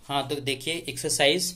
हाँ तो देखिए एक्सरसाइज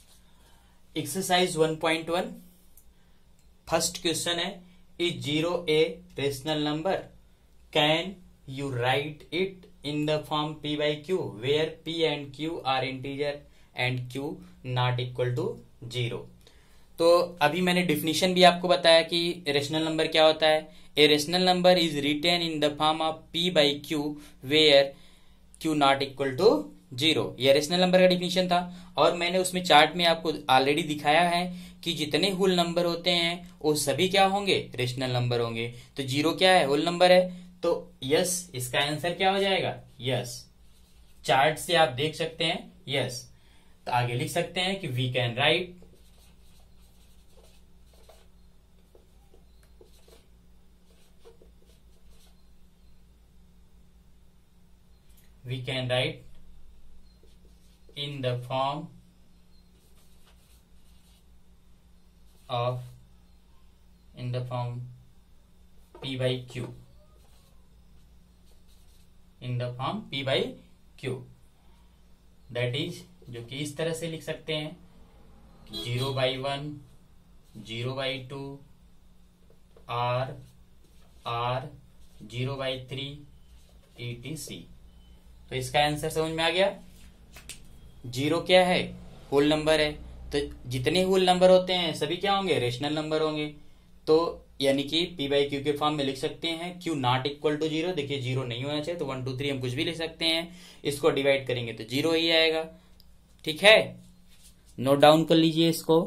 1.1 फर्स्ट क्वेश्चन है, is zero a rational number, can you write it in the form p by q where p and q are integer and q not equal to 0। तो अभी मैंने definition भी आपको बताया कि रेशनल नंबर क्या होता है। A rational number is written in the form of p by q where q not equal to 0। यह रेशनल नंबर का डिफिनीशन था और मैंने उसमें चार्ट में आपको ऑलरेडी दिखाया है कि जितने होल नंबर होते हैं वो सभी क्या होंगे, रेशनल नंबर होंगे। तो 0 क्या है, होल नंबर है, तो यस इसका आंसर क्या हो जाएगा, यस। चार्ट से आप देख सकते हैं यस। तो आगे लिख सकते हैं कि we can write in the form p by q, in the form p by q, that is जो कि इस तरह से लिख सकते हैं 0/1, 0/2, r 0/3 etc। तो इसका आंसर समझ में आ गया। 0 क्या है, होल नंबर है, तो जितने होल नंबर होते हैं सभी क्या होंगे, रेशनल नंबर होंगे। तो यानी कि p by q के फॉर्म में लिख सकते हैं q नॉट इक्वल टू 0। देखिए 0 नहीं होना चाहिए, तो 1 2 3 हम कुछ भी लिख सकते हैं। इसको डिवाइड करेंगे तो 0 ही आएगा। ठीक है, नोट डाउन कर लीजिए इसको।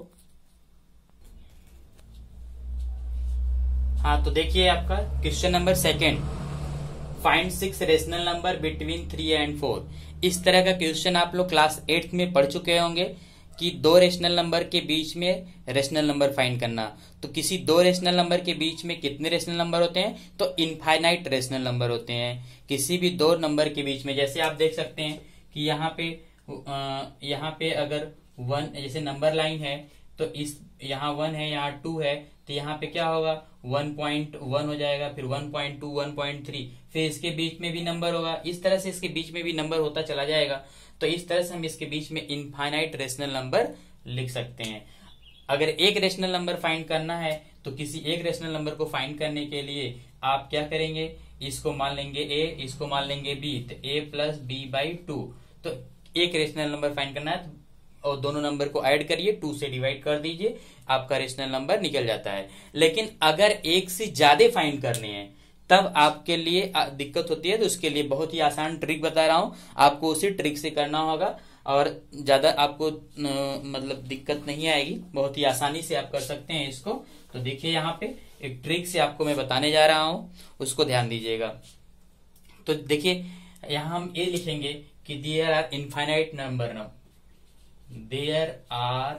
हाँ तो देखिए आपका question number 2, find 6 rational number between 3 and 4। इस तरह का क्वेश्चन आप लोग क्लास 8 में पढ़ चुके होंगे कि 2 रेशनल नंबर के बीच में रेशनल नंबर फाइंड करना। तो किसी 2 रेशनल नंबर के बीच में कितने रेशनल नंबर होते हैं, तो इनफाइनाइट रेशनल नंबर होते हैं। किसी भी 2 नंबर के बीच में, जैसे आप देख सकते हैं कि यहाँ पे अगर 1 जैसे नंबर लाइन है तो इस यहाँ 1 है, यहाँ 2 है, तो यहाँ पे क्या होगा 1.1 हो जाएगा, फिर 1.2, 1.3, फिर इसके बीच में भी नंबर होगा। इस तरह से इसके बीच में भी नंबर होता चला जाएगा। तो इस तरह से हम इसके बीच में इनफाइनाइट रेशनल नंबर लिख सकते हैं। अगर एक रेशनल नंबर फाइंड करना है तो किसी एक रेशनल नंबर को फाइंड करने के लिए आप क्या करेंगे, इसको मान लेंगे a, इसको मान लेंगे b, तो a + b/2। तो एक रेशनल नंबर फाइंड करना है और दोनों नंबर को ऐड करिए, 2 से डिवाइड कर दीजिए, आपका रेशनल नंबर निकल जाता है। लेकिन अगर एक से ज्यादा फाइंड करने हैं तब आपके लिए दिक्कत होती है। तो उसके लिए बहुत ही आसान ट्रिक बता रहा हूं, आपको उसी ट्रिक से करना होगा और ज्यादा आपको मतलब दिक्कत नहीं आएगी, बहुत ही आसानी से आप कर सकते हैं इसको। तो देखिए यहाँ पे एक ट्रिक से आपको मैं बताने जा रहा हूं, उसको ध्यान दीजिएगा। तो देखिए यहाँ हम ये लिखेंगे कि there are infinite number, there are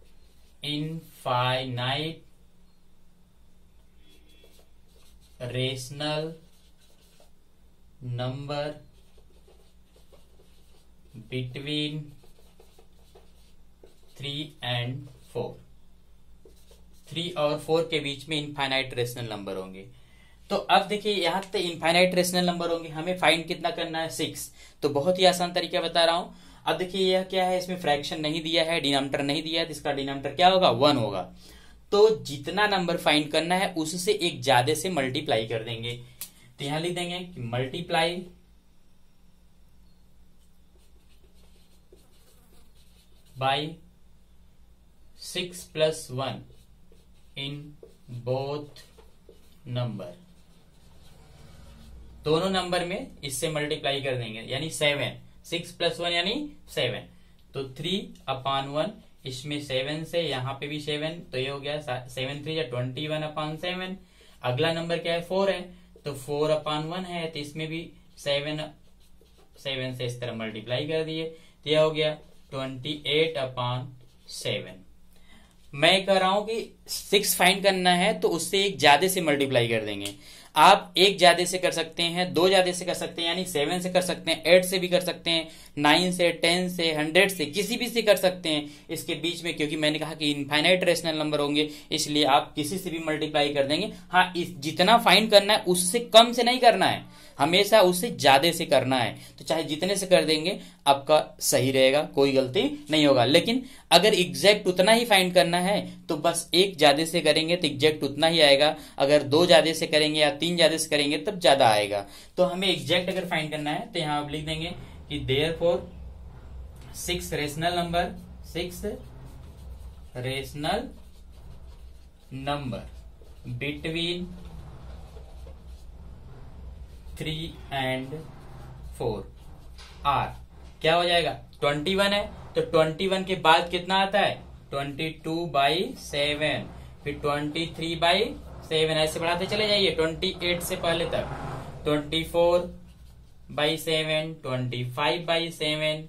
infinite rational number between 3 and 4। 3 और 4 के बीच में इनफाइनाइट रेशनल नंबर होंगे। तो अब देखिए यहाँ पे इनफाइनाइट रेशनल नंबर होंगे, हमें फाइंड कितना करना है, 6। तो बहुत ही आसान तरीका बता रहा हूं। अब देखिए यह क्या है, इसमें फ्रैक्शन नहीं दिया है, डिनोमिनेटर नहीं दिया है, तो इसका डिनोमिनेटर क्या होगा, 1 होगा। तो जितना नंबर फाइंड करना है उससे एक ज्यादा से मल्टीप्लाई कर देंगे। तो यहां लिख देंगे कि multiply by 6 + 1 in both number. दोनों नंबर में इससे मल्टीप्लाई कर देंगे, यानी 7। 6 + 1 यानी 7। तो 3/1, इसमें 7 से यहाँ पे भी 7, तो ये हो गया 7 3 या 21/7। अगला नंबर क्या है, 4 है, तो 4/1 है, तो इसमें भी 7 से इस तरह मल्टीप्लाई कर दिए, तो यह हो गया 28/7। मैं कह रहा हूं कि 6 फाइंड करना है तो उससे एक ज्यादा से मल्टीप्लाई कर देंगे। आप एक ज्यादा से कर सकते हैं, 2 ज्यादा से कर सकते हैं, यानी 7 से कर सकते हैं, 8 से भी कर सकते हैं, 9 से, 10 से, 100 से, किसी भी से कर सकते हैं इसके बीच में। क्योंकि मैंने कहा कि इनफाइनाइट रेशनल नंबर होंगे, इसलिए आप किसी से भी मल्टीप्लाई कर देंगे। हाँ, जितना फाइंड करना है उससे कम से नहीं करना है, हमेशा उससे ज्यादा से करना है। तो चाहे जितने से कर देंगे, आपका सही रहेगा, कोई गलती नहीं होगा। लेकिन अगर एग्जैक्ट उतना ही फाइंड करना है तो बस एक ज्यादा से करेंगे तो एग्जैक्ट उतना ही आएगा, अगर दो ज्यादा से करेंगे या तीन ज्यादा से करेंगे तब ज्यादा आएगा। तो हमें एग्जैक्ट अगर फाइंड करना है तो यहां आप लिख देंगे कि therefore 6 rational number, 6 rational number between 3 and 4 are क्या हो जाएगा, 21 है तो 21 के बाद कितना आता है 22/7, फिर 23/7, ऐसे बढ़ाते चले जाइए 28 से पहले तक, 24/7, 25/7,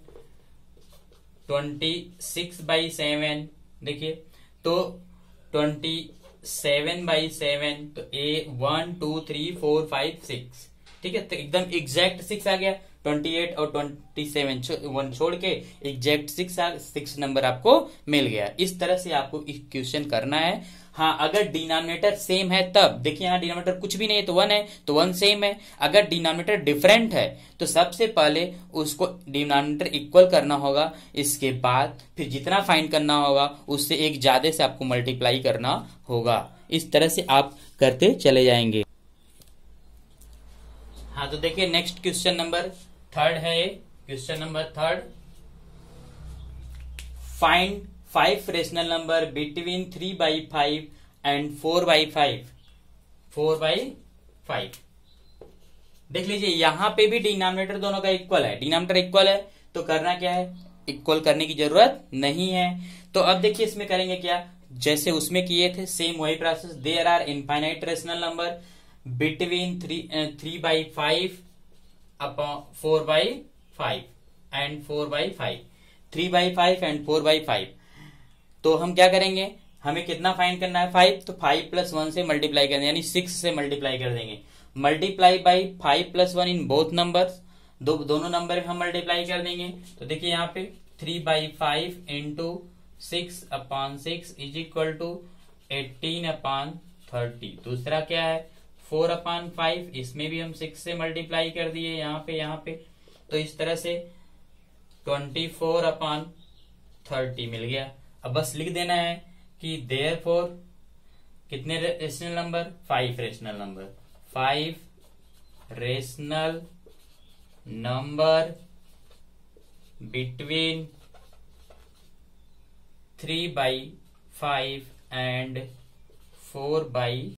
26/7, देखिए तो 27/7, तो 1 2 3 4 5 6, ठीक है। तो एकदम एग्जैक्ट 6 आ गया, 28 और 27 1 छोड़ के एग्जैक्ट 6 नंबर आपको मिल गया। इस तरह से आपको क्वेश्चन करना है। हाँ, अगर डिनोमिनेटर सेम है तब देखिए, यहाँ डिनोमिनेटर कुछ भी नहीं है तो 1 है तो 1 सेम है। अगर डिनोमिनेटर डिफरेंट है तो सबसे पहले उसको डिनोमिनेटर इक्वल करना होगा, इसके बाद फिर जितना फाइंड करना होगा उससे एक ज्यादा से आपको मल्टीप्लाई करना होगा। इस तरह से आप करते चले जाएंगे। हाँ, तो देखिए नेक्स्ट क्वेश्चन नंबर 3 है। Question number 3, find 5 rational number between 3/5 and 4/5। 4/5 देख लीजिए, यहां पे भी डिनोमिनेटर दोनों का इक्वल है, डिनोमिनेटर इक्वल है तो करना क्या है, इक्वल करने की जरूरत नहीं है। तो अब देखिए इसमें करेंगे क्या, जैसे उसमें किए थे सेम वही process. There are infinite rational number between 3/5 upon 4/5 and 4/5, 3/5 and 4/5। तो हम क्या करेंगे, हमें कितना फाइंड करना है 5, तो 5 + 1 से मल्टीप्लाई कर देंगे, यानी 6 से मल्टीप्लाई कर देंगे। Multiply by 5 + 1 in both numbers, दोनों नंबर हम मल्टीप्लाई कर देंगे। तो देखिए यहाँ पे 3/5 इंटू 6/6 इज इक्वल टू 18/30। दूसरा क्या है 4/5, इसमें भी हम 6 से मल्टीप्लाई कर दिए यहाँ पे। तो इस तरह से 24/30 मिल गया। अब बस लिख देना है कि देयरफॉर कितने rational number, 5 rational number, 5 rational number between 3/5 and 4/5